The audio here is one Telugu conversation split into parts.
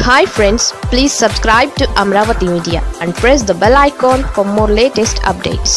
Hi friends, please subscribe to Amaravathi Media and press the bell icon for more latest updates.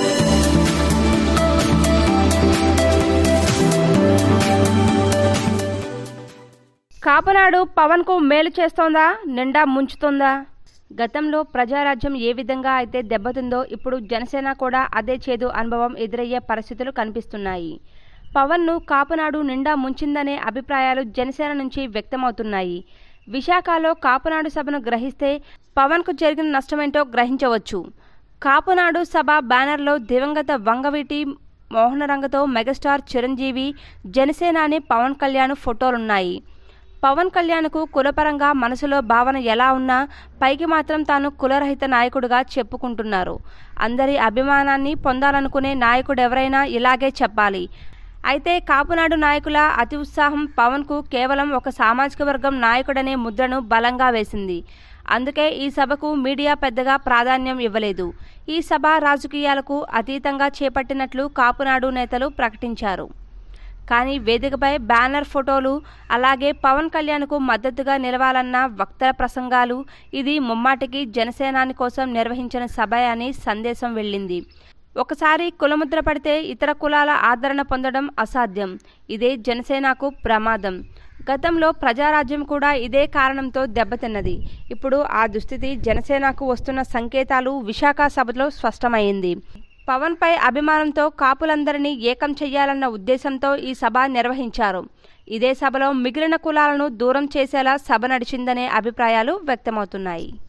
Kapunadu Pawan కు మేలు చేస్తోందా నిండా ముంచుతోందా? గతంలో ప్రజారాజ్యం ఏ విధంగా అయితే దెబ్బతిందో ఇప్పుడు జనసేన కూడా అదే చేదు అనుభవం ఎదురయ్యే పరిస్థితులు కనిపిస్తున్నాయి. పవన్ను కాపునాడు నిండా ముంచిందనే అభిప్రాయాలు జనసేన నుంచి వ్యక్తమవుతున్నాయి. విశాఖలో కాపునాడు సభను గ్రహిస్తే పవన్కు జరిగిన నష్టమేంటో గ్రహించవచ్చు. కాపునాడు సభ బ్యానర్లో దివంగత వంగవీటి మోహనరంగతో మెగాస్టార్ చిరంజీవి, జనసేనాని పవన్ కళ్యాణ్ ఫోటోలున్నాయి. పవన్ కళ్యాణ్కు కులపరంగా మనసులో భావన ఎలా ఉన్నా పైకి మాత్రం తాను కులరహిత నాయకుడిగా చెప్పుకుంటున్నారు. అందరి అభిమానాన్ని పొందాలనుకునే నాయకుడెవరైనా ఇలాగే చెప్పాలి. అయితే కాపునాడు నాయకుల అతి ఉత్సాహం పవన్కు కేవలం ఒక సామాజిక వర్గం నాయకుడనే ముద్రను బలంగా వేసింది. అందుకే ఈ సభకు మీడియా పెద్దగా ప్రాధాన్యం ఇవ్వలేదు. ఈ సభ రాజకీయాలకు అతీతంగా చేపట్టినట్లు కాపునాడు నేతలు ప్రకటించారు. కానీ వేదికపై బ్యానర్ ఫోటోలు, అలాగే పవన్ కళ్యాణ్కు మద్దతుగా నిలవాలన్న వక్తల ప్రసంగాలు, ఇది ముమ్మాటికి జనసేనాని కోసం నిర్వహించిన సభ అని సందేశం వెళ్ళింది. ఒకసారి కులముద్ర పడితే ఇతర కులాల ఆదరణ పొందడం అసాధ్యం. ఇదే జనసేనకు ప్రమాదం. గతంలో ప్రజారాజ్యం కూడా ఇదే కారణంతో దెబ్బతిన్నది. ఇప్పుడు ఆ దుస్థితి జనసేనకు వస్తున్న సంకేతాలు విశాఖ సభలో స్పష్టమైంది. పవన్పై అభిమానంతో కాపులందరినీ ఏకం చెయ్యాలన్న ఉద్దేశంతో ఈ సభ నిర్వహించారు. ఇదే సభలో మిగిలిన కులాలను దూరం చేసేలా సభ నడిచిందనే అభిప్రాయాలు వ్యక్తమవుతున్నాయి.